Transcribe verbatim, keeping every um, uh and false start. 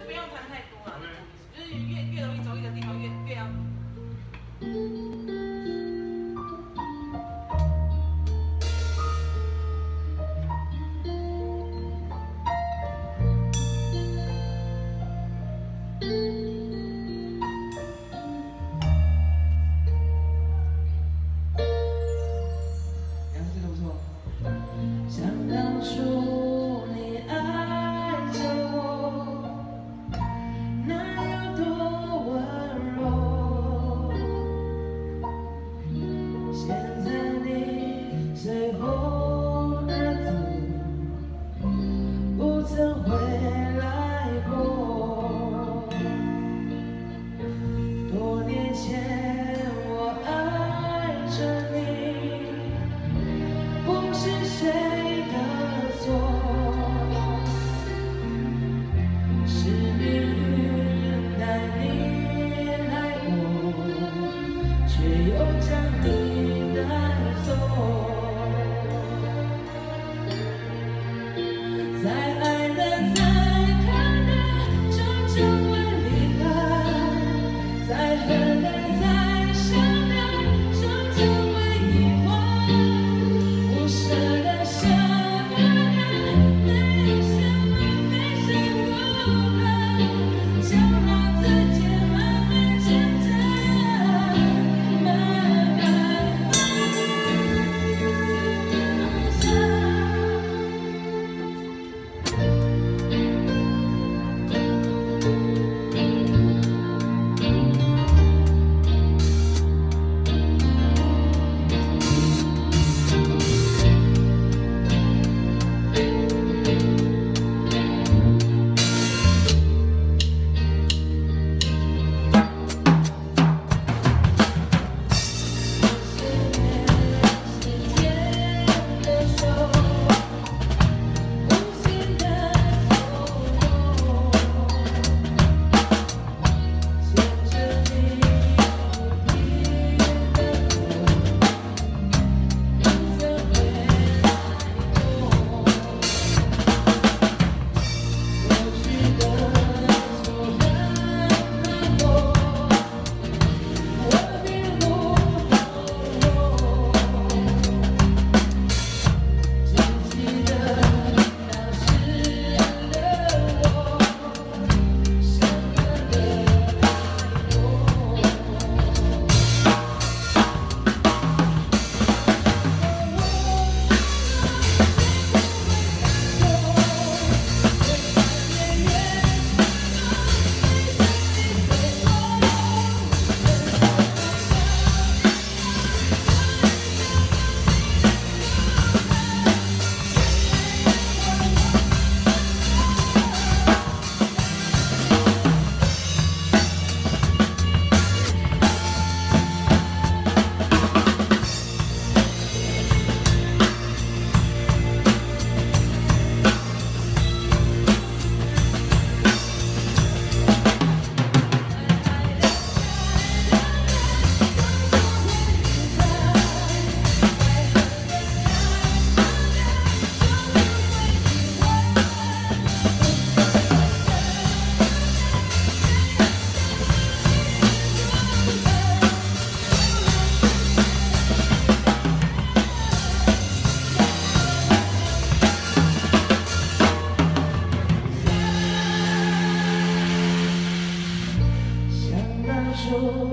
不用弹太多了，就是越越容易走音的地方越越要。 然后这个不错。想当初你爱着我，那有多温柔？现在你随风而走，不曾回来过。多年前我爱着你，不是谁的错，是命运带你来过，却又将你带走。再爱的再看的，终究会离开；再恨的再伤的，终究会遗忘。不舍的舍不得，没什么非谁不可，就让自己慢慢成长，慢慢放下。说